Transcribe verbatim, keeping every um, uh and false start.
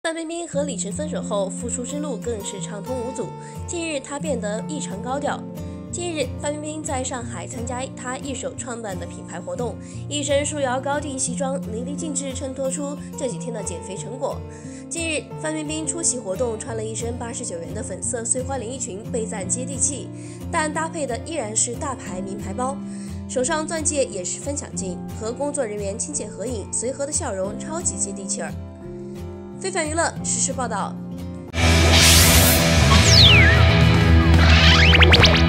范冰冰和李晨分手后，复出之路更是畅通无阻。近日，她变得异常高调。近日，范冰冰在上海参加她一手创办的品牌活动，一身束腰高定西装，淋漓尽致衬托出这几天的减肥成果。近日，范冰冰出席活动，穿了一身八十九元的粉色碎花连衣裙，被赞接地气，但搭配的依然是大牌名牌包。手上钻戒也十分抢镜，和工作人员亲切合影，随和的笑容超级接地气儿。非凡娱乐实时报道。